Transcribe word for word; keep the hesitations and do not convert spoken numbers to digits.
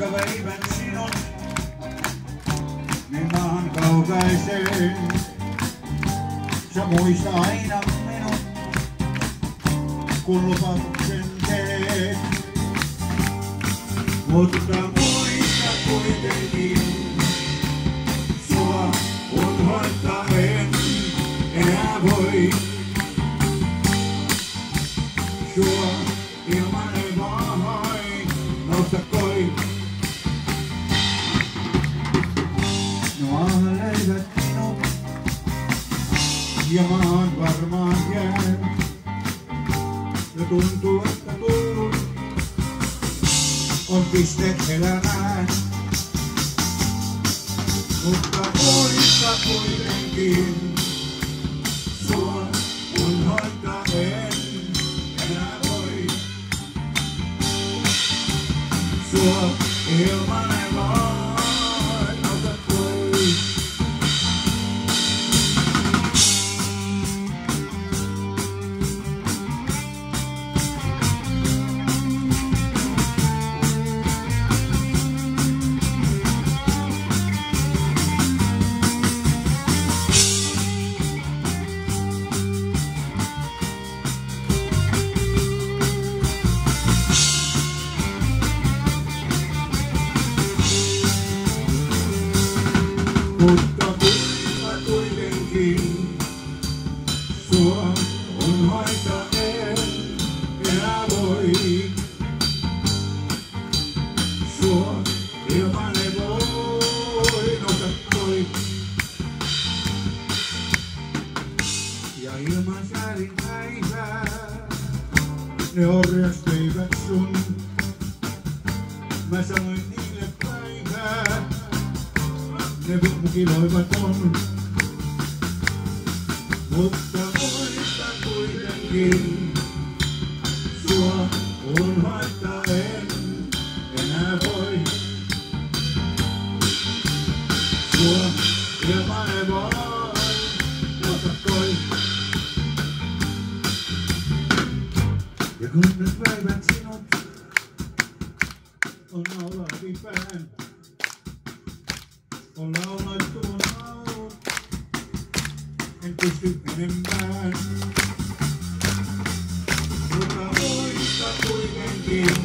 Vaikka veivän sinut niin maan kaukaiseen, sä muista aina minut, kun lupauksen teet. Mutta muista kuitenkin, sua unohtaa en enää voi. Sua ilman ei voi nousta koi. Nuo leivät minut ja maan varmaan jää. Ja tuntuu, että tullut on piste elämään. Mutta muista kuitenkin, sua unohtaa en enää voi. Sua ilman ei voi nousta koi. Mutta kuinka kuitenkin, sua unohtaa en enää voi. Sua ilman ei voi nousta koi. Ja ilman säärin päivää ne orjastöivät sun. Mä sanoin niille päivää, ne mukiloivat on. Mutta muista kuitenkin, sua unohtaa en enää voi. Sua ilman ei voi nousta koi. Ja kun nyt päivät sinut on naulaakin pään, on laulattu on laulu, en pysty enempään. Mutta muista kuitenkin,